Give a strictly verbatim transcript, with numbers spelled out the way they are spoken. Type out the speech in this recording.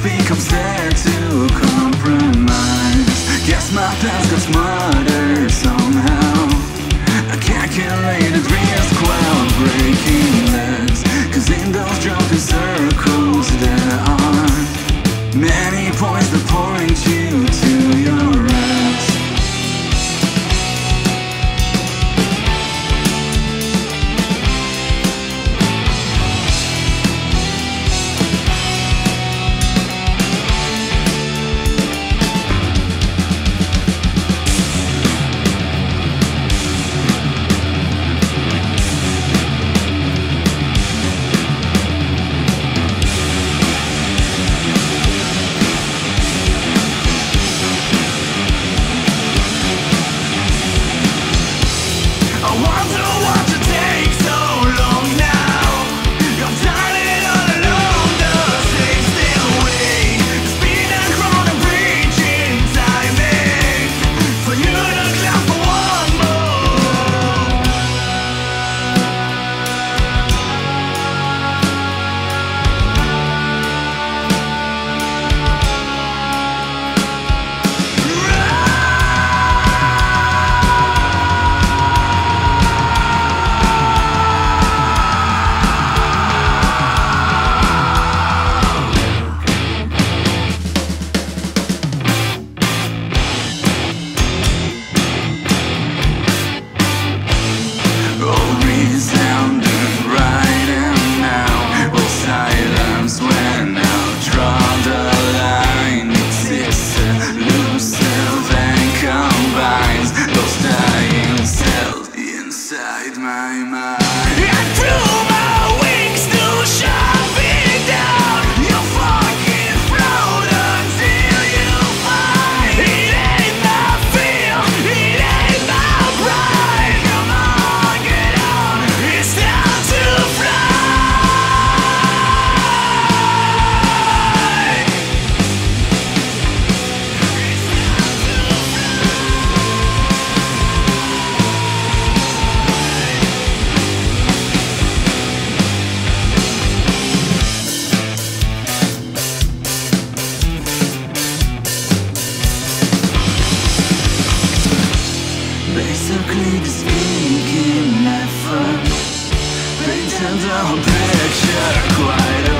becomes there to compromise. Guess my past got smarter somehow. A calculated risk while breaking legs, 'cause in those drunken circles there are many points that point you to your rest. Resounding right and now, all silence when I'll draw the line. It's illusive and combines those dying cells inside my mind. I threw my wings to shove it down your fucking throat until you find it ain't my feel, it ain't my pride. Come on, get on, it's time to fly. Basically the speaking effort painted the whole picture quite a